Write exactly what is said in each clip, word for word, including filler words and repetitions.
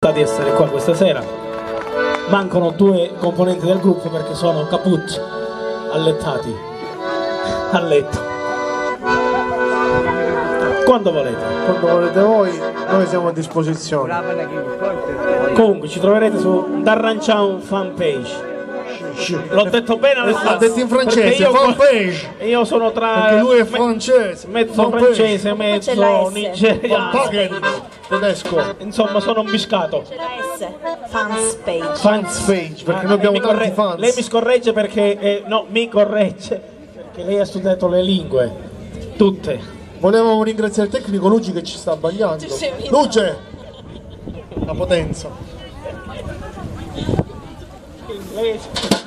di essere qua questa sera. Mancano due componenti del gruppo perché sono caput, allettati a letto. Quando volete. Quando volete voi, noi siamo a disposizione. Comunque ci troverete su Darrancian fanpage. L'ho detto bene Alessandro? L'ha detto in francese, io, fanpage. Io sono tra... Perché lui è francese. Mezzo fanpage. francese, mezzo nigeriano. Tedesco. Insomma sono un biscato. C'è la S, fans page. Fans page, perché Ah, noi abbiamo tanti tanti fans. Lei mi scorregge perché... Eh, no, mi corregge. Perché lei ha studiato le lingue. Tutte. Volevamo ringraziare il tecnico Luigi che ci sta abbagliando. Luce! La potenza. Inglese.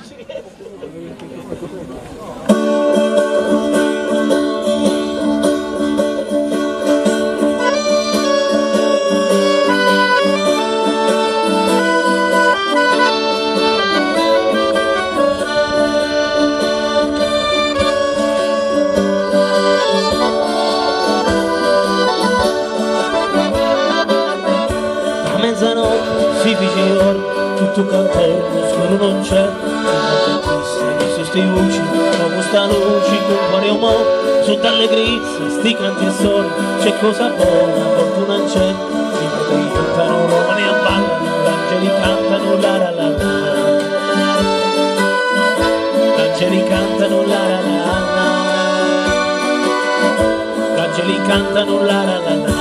Si fece ora, tutto canterno, scuro non c'è, mi su sti luci, come sta luci, compare un mo', su dalle grizze, sti canti e soli, c'è cosa buona, fortuna non c'è, i potri cantano, romani a ballano, gli angeli cantano, la la la la, gli angeli cantano, la la la la, gli angeli cantano, la la la la.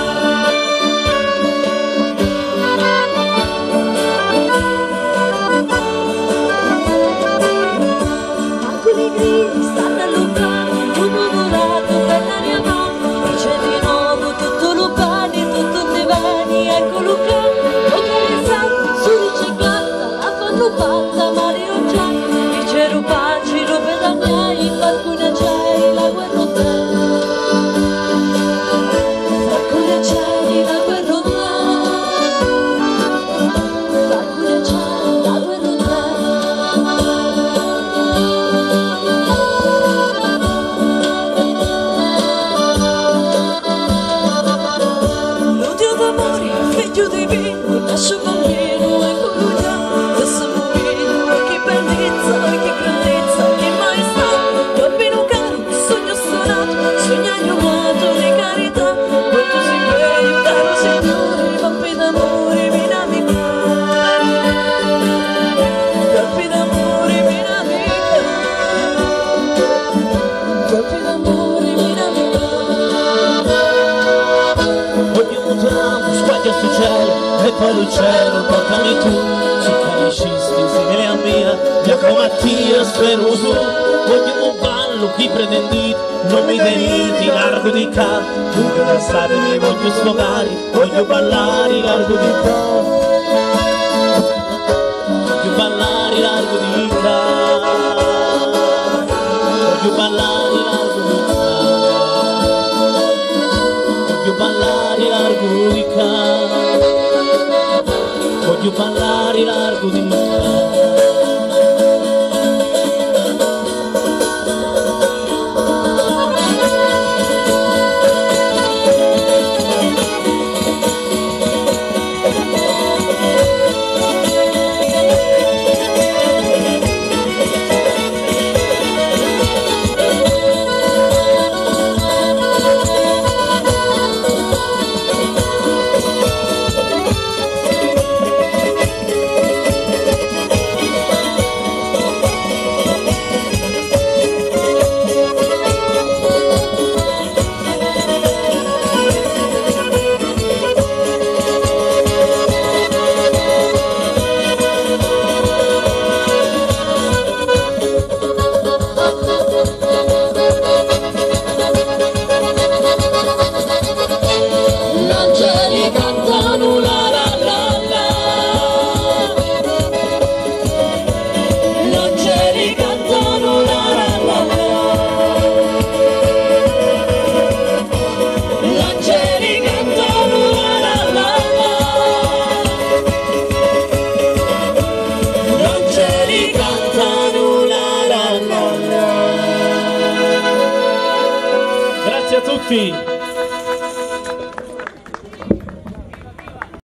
Stanno allontanando, tutto dorato per l'aria no, c'è di nuovo tutto Lucani, tutto Devani, ecco Lucani, localizzato su di ciclata, la fanno fatta Mario già, il cielo paci, robe da miei, in balcone c'è la guerra te, balcone c'è la guerra te, balcone c'è la guerra te. Figlio di vino, lascio bambino, ecco lui già, questo bambino, che bellezza, che grandezza, che maestà, bambino caro, sogno stonato, sogno agnomato di carità, quanto si bello, caro signore, campi d'amore, minami campi d'amore, minami campi d'amore, minami sto cielo e poi il cielo portami tu su canicisti simili a mia Jacopo Mattia spero su voglio un ballo chi pretenditi non mi deniti largo di ca dove da state mi voglio sfogare voglio ballare largo di ca voglio ballare largo di ca voglio ballare largo di ca voglio ballare largo di ca voglio parlare largo di